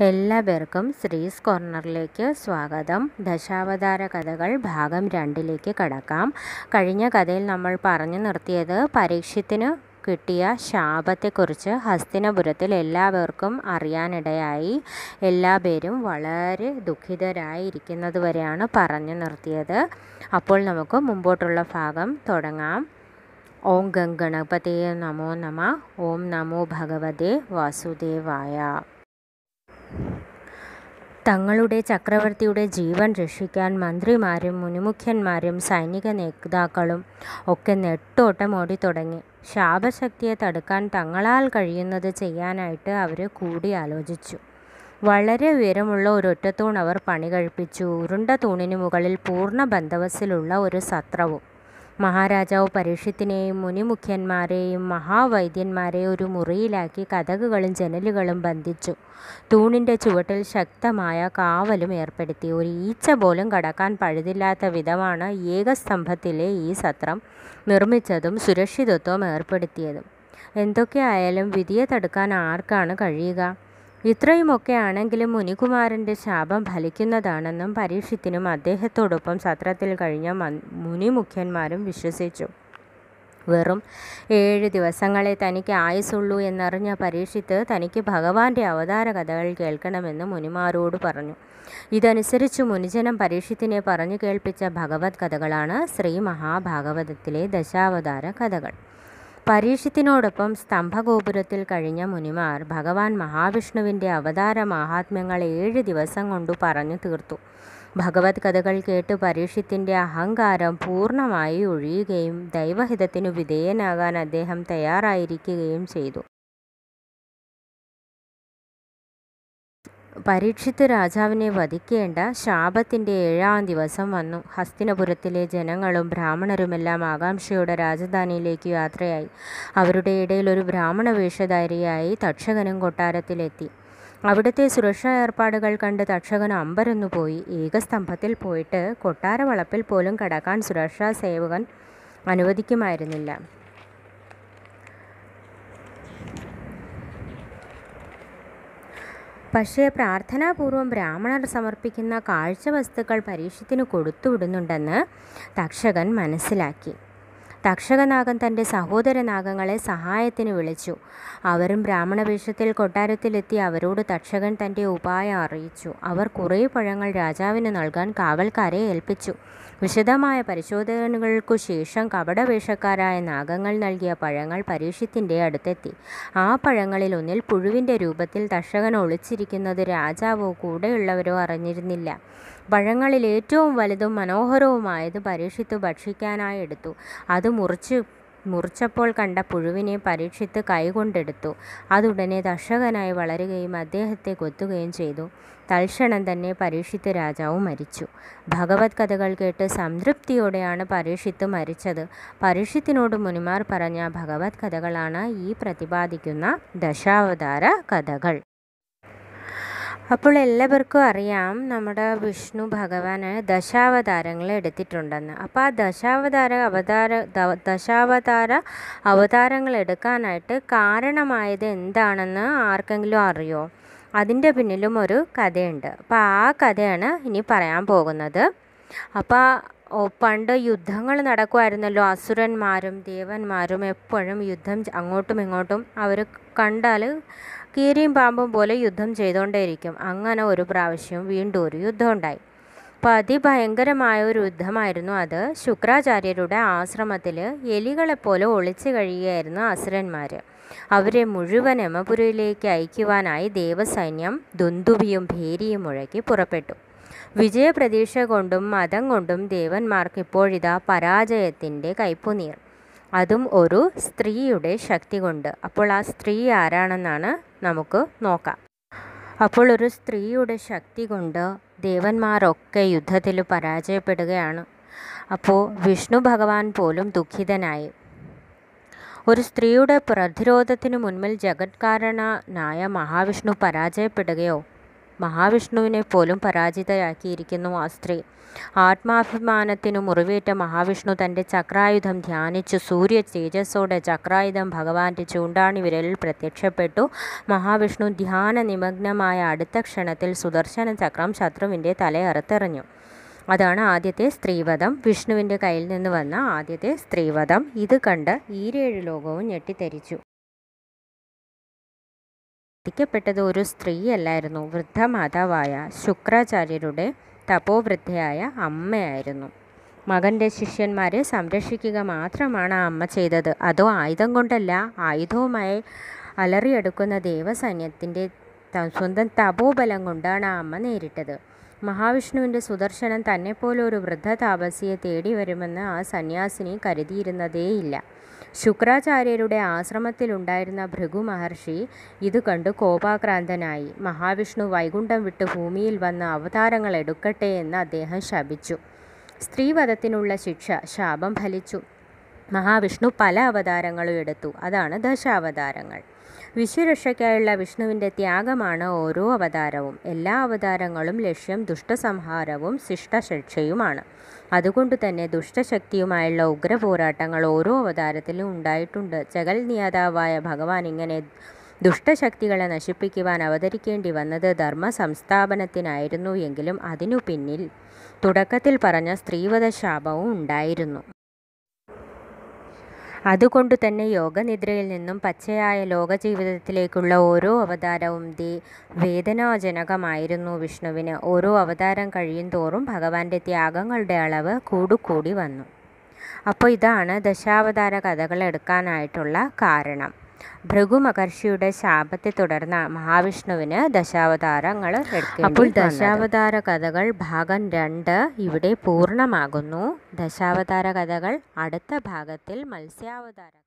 എല്ലാവർക്കും ശ്രീസ് കോർണറിലേക്ക് സ്വാഗതം. ദശാവതാര കഥകൾ ഭാഗം 2 കടക്കാം. കഴിഞ്ഞ കഥയിൽ നമ്മൾ പറഞ്ഞു നിർത്തിയത് പരീക്ഷത്തിന് കിട്ടിയ ശാപത്തെക്കുറിച്ച് ഹസ്തിനപുരത്തിൽ എല്ലാവർക്കും അറിയാനിടയായി. എല്ലാവരും വളരെ ദുഃഖിതരായിരിക്കുന്നത് വരെയാണ് പറഞ്ഞു നിർത്തിയത്. അപ്പോൾ നമുക്ക് മുമ്പോട്ടുള്ള ഭാഗം തുടങ്ങാം. ഓം ഗംഗണപതേ നമോ നമ. ഓം നമോ ഭഗവതേ വാസുദേവായ. തങ്ങളുടെ ചക്രവർത്തിയുടെ ജീവൻ രക്ഷിക്കാൻ മന്ത്രിമാരും മുനിമുഖ്യന്മാരും സൈനിക നേതാക്കളും ഒക്കെ നെട്ടോട്ടം ഓടിത്തുടങ്ങി. ശാപശക്തിയെ തടുക്കാൻ തങ്ങളാൽ കഴിയുന്നത് ചെയ്യാനായിട്ട് അവർ കൂടിയാലോചിച്ചു. വളരെ ഉയരമുള്ള ഒരൊറ്റത്തൂൺ അവർ പണി കഴിപ്പിച്ചു. ഉരുണ്ട തൂണിന് മുകളിൽ പൂർണ്ണ ബന്ദവസിലുള്ള ഒരു സത്രവും. മഹാരാജാവ് പരീക്ഷത്തിനെയും മുനിമുഖ്യന്മാരെയും മഹാവൈദ്യന്മാരെയും ഒരു മുറിയിലാക്കി കതകുകളും ജനലുകളും ബന്ധിച്ചു. തൂണിൻ്റെ ചുവട്ടിൽ ശക്തമായ കാവലും ഏർപ്പെടുത്തി. ഒരു ഈച്ച പോലും കടക്കാൻ പഴുതില്ലാത്ത വിധമാണ് ഏകസ്തംഭത്തിലെ ഈ സത്രം നിർമ്മിച്ചതും സുരക്ഷിതത്വം ഏർപ്പെടുത്തിയതും. എന്തൊക്കെയായാലും വിധിയെ തടുക്കാൻ ആർക്കാണ് കഴിയുക? ഇത്രയുമൊക്കെ ആണെങ്കിലും മുനികുമാരൻ്റെ ശാപം ഫലിക്കുന്നതാണെന്നും പരീക്ഷത്തിനും അദ്ദേഹത്തോടൊപ്പം സത്രത്തിൽ കഴിഞ്ഞ മുനിമുഖ്യന്മാരും വിശ്വസിച്ചു. വെറും 7 ദിവസങ്ങളെ തനിക്ക് ആയുസുള്ളൂ എന്നറിഞ്ഞ പരീക്ഷിത്ത് തനിക്ക് ഭഗവാന്റെ അവതാര കഥകൾ കേൾക്കണമെന്ന് മുനിമാരോട് പറഞ്ഞു. ഇതനുസരിച്ച് മുനിജനം പരീക്ഷത്തിനെ പറഞ്ഞു കേൾപ്പിച്ച ഭഗവത് കഥകളാണ് ശ്രീ മഹാഭാഗവതത്തിലെ ദശാവതാര കഥകൾ. പരീക്ഷത്തിനോടൊപ്പം സ്തംഭഗോപുരത്തിൽ കഴിഞ്ഞ മുനിമാർ ഭഗവാൻ മഹാവിഷ്ണുവിൻ്റെ അവതാര മഹാത്മ്യങ്ങൾ 7 ദിവസം കൊണ്ടു പറഞ്ഞു തീർത്തു. ഭഗവത് കഥകൾ കേട്ട് പരീക്ഷത്തിൻ്റെ അഹങ്കാരം പൂർണ്ണമായി ഒഴിയുകയും ദൈവഹിതത്തിനു വിധേയനാകാൻ അദ്ദേഹം തയ്യാറായിരിക്കുകയും ചെയ്തു. പരീക്ഷിത്ത് രാജാവിനെ വധിക്കേണ്ട ശാപത്തിൻ്റെ 7-ാം ദിവസം വന്നു. ഹസ്തിനപുരത്തിലെ ജനങ്ങളും ബ്രാഹ്മണരുമെല്ലാം ആകാംക്ഷയോടെ രാജധാനിയിലേക്ക് യാത്രയായി. അവരുടെ ഇടയിൽ ഒരു ബ്രാഹ്മണ വേഷധാരിയായി തക്ഷകനും കൊട്ടാരത്തിലെത്തി. അവിടുത്തെ സുരക്ഷാ ഏർപ്പാടുകൾ കണ്ട് തക്ഷകൻ അമ്പരന്നു പോയി. ഏകസ്തംഭത്തിൽ പോയിട്ട് കൊട്ടാര വളപ്പിൽ പോലും കടക്കാൻ സുരക്ഷാ സേവകൻ അനുവദിക്കുമായിരുന്നില്ല. പക്ഷേ പ്രാർത്ഥനാപൂർവം ബ്രാഹ്മണർ സമർപ്പിക്കുന്ന കാഴ്ചവസ്തുക്കൾ പരീക്ഷത്തിന് കൊടുത്തുവിടുന്നുണ്ടെന്ന് തക്ഷകൻ മനസ്സിലാക്കി. തക്ഷകനാഗൻ തൻ്റെ സഹോദരനാഗങ്ങളെ സഹായത്തിന് വിളിച്ചു. അവരും ബ്രാഹ്മണ വേഷത്തിൽ കൊട്ടാരത്തിലെത്തി. അവരോട് തക്ഷകൻ തൻ്റെ ഉപായം അറിയിച്ചു. അവർ കുറേ പഴങ്ങൾ രാജാവിന് നൽകാൻ കാവൽക്കാരെ ഏൽപ്പിച്ചു. വിശദമായ പരിശോധനകൾക്കു ശേഷം കപടവേഷക്കാരായ നാഗങ്ങൾ നൽകിയ പഴങ്ങൾ പരീക്ഷത്തിൻ്റെ അടുത്തെത്തി. ആ പഴങ്ങളിൽ ഒന്നിൽ പുഴുവിൻ്റെ രൂപത്തിൽ തക്ഷകൻ ഒളിച്ചിരിക്കുന്നത് രാജാവോ കൂടെയുള്ളവരോ അറിഞ്ഞിരുന്നില്ല. പഴങ്ങളിൽ ഏറ്റവും വലുതും മനോഹരവുമായത് പരീക്ഷിത്ത് ഭക്ഷിക്കാനായി എടുത്തു. അത് മുറിച്ചപ്പോൾ കണ്ട പുഴുവിനെ പരീക്ഷിത്ത് കൈകൊണ്ടെടുത്തു. അതുടനെ തക്ഷകനായി വളരുകയും അദ്ദേഹത്തെ കൊത്തുകയും ചെയ്തു. തൽക്ഷണം തന്നെ പരീക്ഷിത്ത് രാജാവ് മരിച്ചു. ഭഗവത് കഥകൾ കേട്ട് സംതൃപ്തിയോടെയാണ് പരീക്ഷിത്ത് മരിച്ചത്. പരീക്ഷത്തിനോട് മുനിമാർ പറഞ്ഞ ഭഗവത് കഥകളാണ് ഈ പ്രതിപാദിക്കുന്ന ദശാവതാര കഥകൾ. അപ്പോൾ എല്ലാവർക്കും അറിയാം നമ്മുടെ വിഷ്ണു ഭഗവാന് ദശാവതാരങ്ങൾ എടുത്തിട്ടുണ്ടെന്ന്. അപ്പോൾ ആ ദശാവതാര അവതാരങ്ങൾ എടുക്കാനായിട്ട് കാരണമായത് എന്താണെന്ന് ആർക്കെങ്കിലും അറിയോ? അതിൻ്റെ പിന്നിലും ഒരു കഥയുണ്ട്. അപ്പോൾ ആ കഥയാണ് ഇനി പറയാൻ പോകുന്നത്. അപ്പോൾ പണ്ട് യുദ്ധങ്ങൾ നടക്കുമായിരുന്നല്ലോ. അസുരന്മാരും ദേവന്മാരും എപ്പോഴും യുദ്ധം അങ്ങോട്ടും ഇങ്ങോട്ടും അവർ കണ്ടാൽ കീരിയും പാമ്പും പോലെ യുദ്ധം ചെയ്തുകൊണ്ടേയിരിക്കും. അങ്ങനെ ഒരു പ്രാവശ്യം വീണ്ടും ഒരു യുദ്ധം ഉണ്ടായി. അപ്പോൾ അതിഭയങ്കരമായ ഒരു യുദ്ധമായിരുന്നു അത്. ശുക്രാചാര്യരുടെ ആശ്രമത്തിൽ എലികളെപ്പോലെ ഒളിച്ചു കഴിയുകയായിരുന്നു അസുരന്മാർ. അവരെ മുഴുവൻ യമപുരിയിലേക്ക് അയക്കുവാനായി ദേവസൈന്യം ദുന്ദുഭിയും ഭേരിയും മുഴക്കി പുറപ്പെട്ടു. വിജയപ്രതീക്ഷ കൊണ്ടും മതം കൊണ്ടും ദേവന്മാർക്ക് ഇപ്പോഴിതാ പരാജയത്തിൻ്റെ കയ്പുനീർ, അതും ഒരു സ്ത്രീയുടെ ശക്തി കൊണ്ട്. അപ്പോൾ ആ സ്ത്രീ ആരാണെന്നാണ് നമുക്ക് നോക്കാം. അപ്പോൾ ഒരു സ്ത്രീയുടെ ശക്തി കൊണ്ട് ദേവന്മാരൊക്കെ യുദ്ധത്തിൽ പരാജയപ്പെടുകയാണ്. അപ്പോൾ വിഷ്ണു ഭഗവാൻ പോലും ദുഃഖിതനായി. ഒരു സ്ത്രീയുടെ പ്രതിരോധത്തിനു മുൻപിൽ ജഗത്കാരണനായ മഹാവിഷ്ണു പരാജയപ്പെടുകയോ മഹാവിഷ്ണുവിനെ പോലും പരാജിതയാക്കിയിരിക്കുന്നു ആ സ്ത്രീ. ആത്മാഭിമാനത്തിനു മുറിവേറ്റ മഹാവിഷ്ണു തൻ്റെ ചക്രായുധം ധ്യാനിച്ചു. സൂര്യ തേജസ്സോടെ ചക്രായുധം ഭഗവാന്റെ ചൂണ്ടാണി വിരലിൽ പ്രത്യക്ഷപ്പെട്ടു. മഹാവിഷ്ണു ധ്യാന നിമഗ്നമായ അടുത്ത ക്ഷണത്തിൽ സുദർശന ചക്രം ശത്രുവിൻ്റെ തലയറുത്തെറിഞ്ഞു. അതാണ് ആദ്യത്തെ സ്ത്രീവധം, വിഷ്ണുവിൻ്റെ കയ്യിൽ നിന്ന് വന്ന ആദ്യത്തെ സ്ത്രീവധം. ഇത് കണ്ട് ഈരേഴ് ലോകവും ഞെട്ടിത്തരിച്ചു. വധിക്കപ്പെട്ടത് ഒരു സ്ത്രീയല്ലായിരുന്നു, വൃദ്ധമാതാവായ ശുക്രാചാര്യരുടെ തപോവൃദ്ധയായ അമ്മയായിരുന്നു. മകൻ്റെ ശിഷ്യന്മാരെ സംരക്ഷിക്കുക മാത്രമാണ് ആ അമ്മ ചെയ്തത്. അതോ ആയുധം കൊണ്ടല്ല. ആയുധവുമായി അലറിയെടുക്കുന്ന ദേവസൈന്യത്തിൻ്റെ സ്വന്തം തപോബലം കൊണ്ടാണ് ആ അമ്മ നേരിട്ടത്. മഹാവിഷ്ണുവിൻ്റെ സുദർശനം തന്നെപ്പോലെ ഒരു വൃദ്ധ താപസിയെ തേടി വരുമെന്ന് ആ സന്യാസിനി കരുതിയിരുന്നതേയില്ല. ശുക്രാചാര്യരുടെ ആശ്രമത്തിലുണ്ടായിരുന്ന ഭൃഗു മഹർഷി ഇത് കണ്ട് കോപാക്രാന്തനായി. മഹാവിഷ്ണു വൈകുണ്ഠം വിട്ട് ഭൂമിയിൽ വന്ന് അവതാരങ്ങൾ എടുക്കട്ടെ എന്ന് അദ്ദേഹം ശപിച്ചു. സ്ത്രീവധത്തിനുള്ള ശിക്ഷ ശാപം ഫലിച്ചു. മഹാവിഷ്ണു പല അവതാരങ്ങളും എടുത്തു. അതാണ് ദശാവതാരങ്ങൾ. വിശ്വരക്ഷയ്ക്കായുള്ള വിഷ്ണുവിൻ്റെ ത്യാഗമാണ് ഓരോ അവതാരവും. എല്ലാ അവതാരങ്ങളും ലക്ഷ്യം ദുഷ്ടസംഹാരവും ശിഷ്ടശിക്ഷയുമാണ്. അതുകൊണ്ട് തന്നെ ദുഷ്ടശക്തിയുമായുള്ള ഉഗ്രപോരാട്ടങ്ങൾ ഓരോ അവതാരത്തിലും ഉണ്ടായിട്ടുണ്ട്. ജഗൽ നിയതാവായ ഭഗവാൻ ഇങ്ങനെ ദുഷ്ടശക്തികളെ നശിപ്പിക്കുവാൻ അവതരിക്കേണ്ടി വന്നത് ധർമ്മ സംസ്ഥാപനത്തിനായിരുന്നു എങ്കിലും അതിനു പിന്നിൽ തുടക്കത്തിൽ പറഞ്ഞ സ്ത്രീവധ ശാപവും ഉണ്ടായിരുന്നു. അതുകൊണ്ടു തന്നെ യോഗനിദ്രയിൽ നിന്നും പച്ചയായ ലോകജീവിതത്തിലേക്കുള്ള ഓരോ അവതാരവും വേദനാജനകമായിരുന്നു വിഷ്ണുവിന്. ഓരോ അവതാരം കഴിയും തോറും ഭഗവാന്റെ ത്യാഗങ്ങളുടെ അളവ് കൂടി വന്നു. അപ്പോൾ ഇതാണ് ദശാവതാര കഥകൾ എടുക്കാനായിട്ടുള്ള കാരണം. ഭൃഗു മഹർഷിയുടെ ശാപത്തെ തുടർന്ന് മഹാവിഷ്ണുവിന് ദശാവതാരങ്ങൾ എടുക്കേണ്ടി വന്നത്. അപ്പോൾ ദശാവതാര കഥകൾ ഭാഗം 2 ഇവിടെ പൂർണ്ണമാകുന്നു. ദശാവതാര കഥകൾ അടുത്ത ഭാഗത്തിൽ മത്സ്യാവതാര